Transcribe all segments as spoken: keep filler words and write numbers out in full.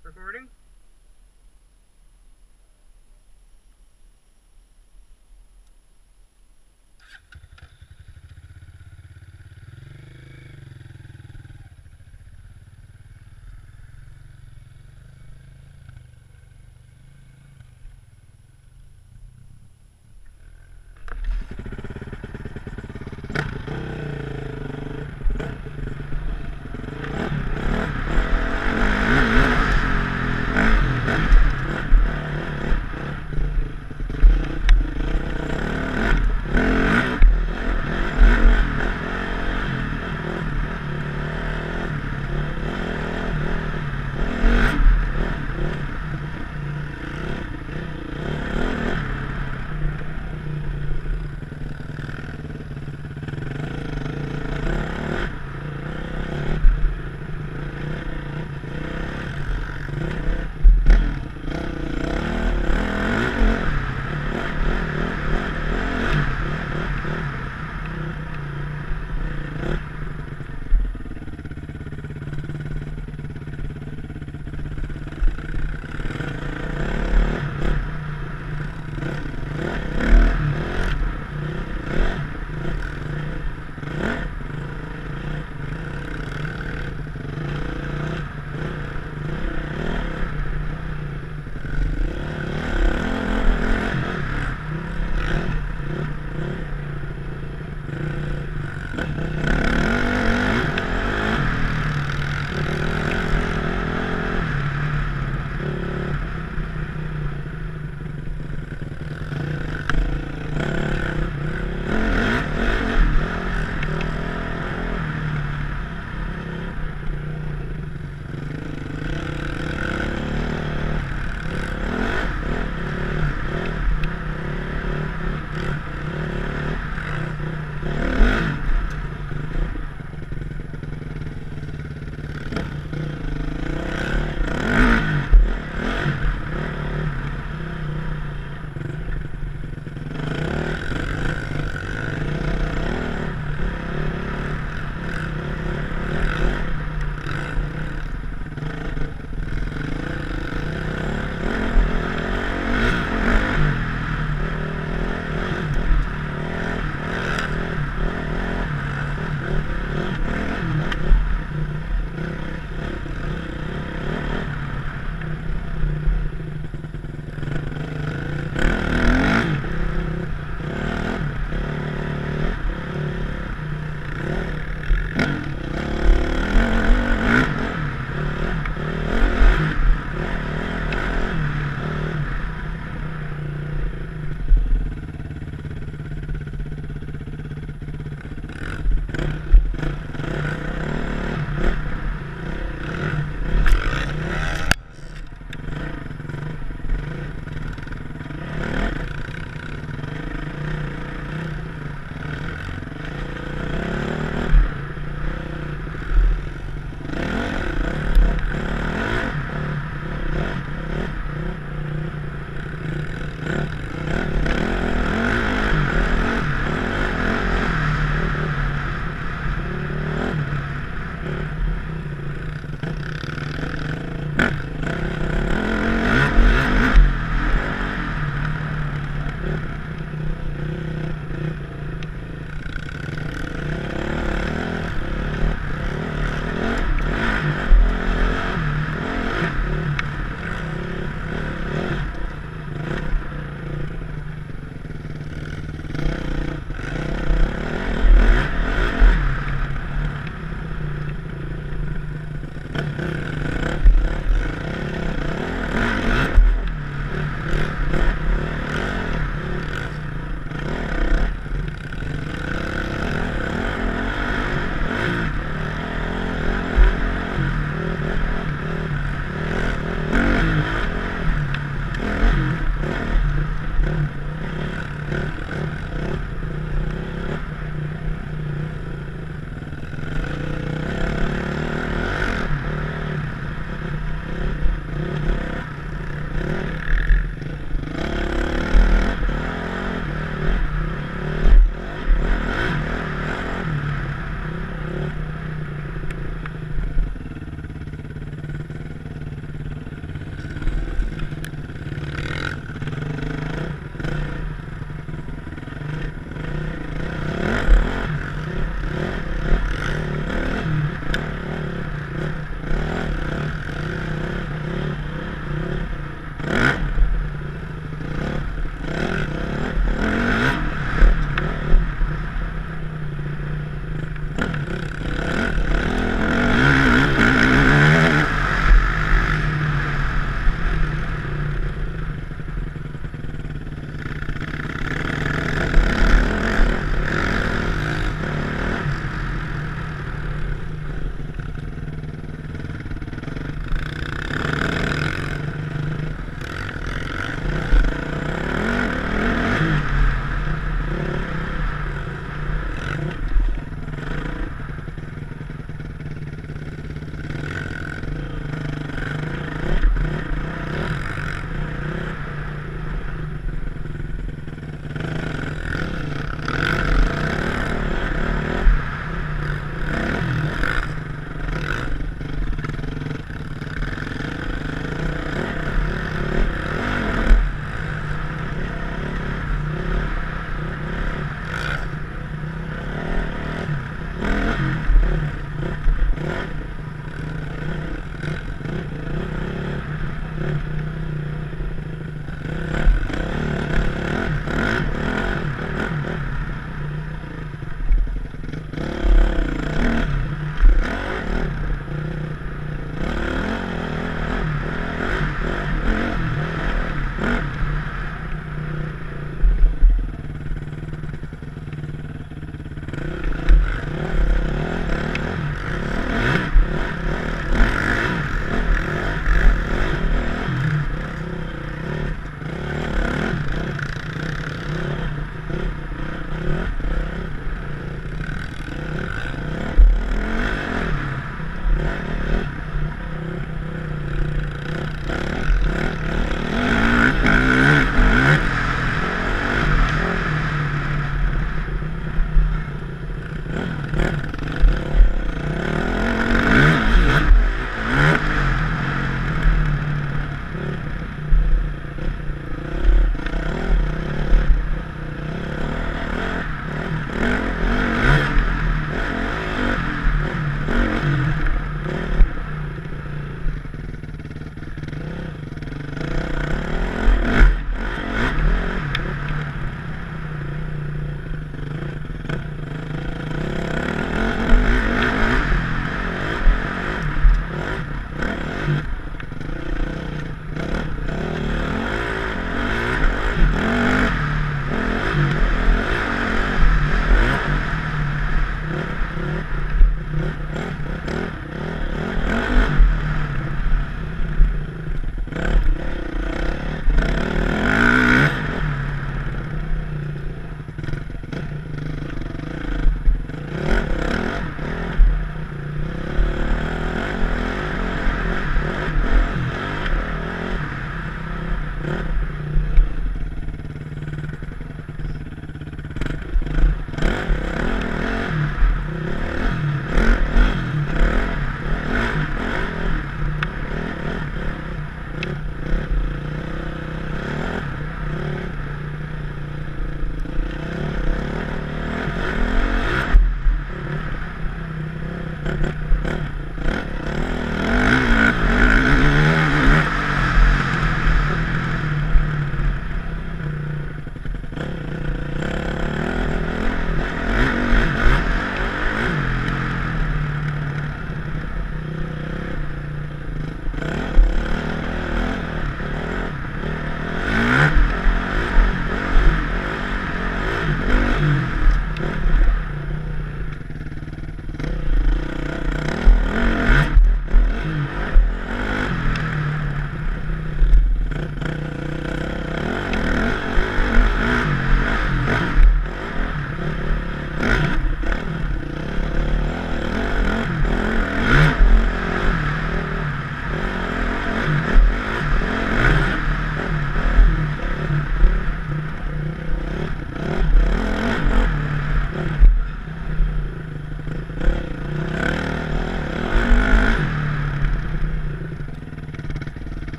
Recording?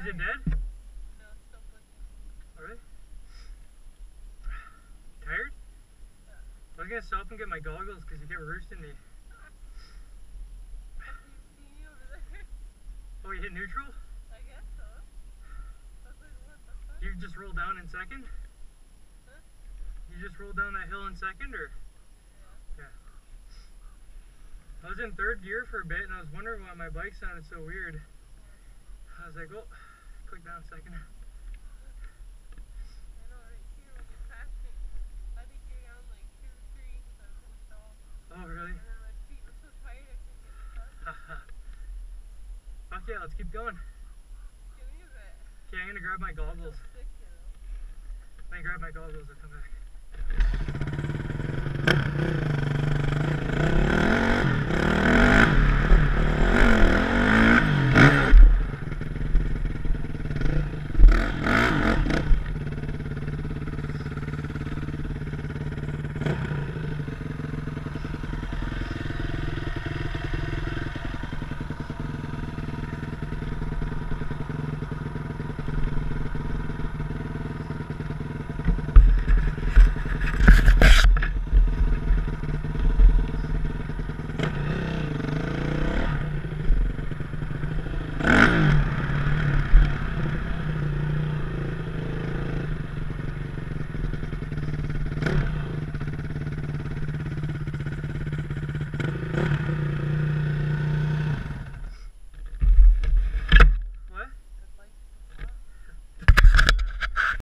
Is it dead? No, it's still pushing. Alright. Tired? Yeah. I was gonna stop and get my goggles because you kept roosting me. Have you seen me over there? Oh, you hit neutral? I guess so. I was like, what the fuck? You just rolled down in second? Huh? You just rolled down that hill in second, or? Yeah. Yeah. I was in third gear for a bit and I was wondering why my bike sounded so weird. I was like, oh, click down second. I know, right here when you passed me, I had to gear down like two or three because I was in a stall. Oh, really? And then my feet were so tired I couldn't get stuck. Fuck yeah, let's keep going. Give me a bit. Okay, I'm gonna grab my goggles. So sick, you know. Let me grab my goggles, I'll come back.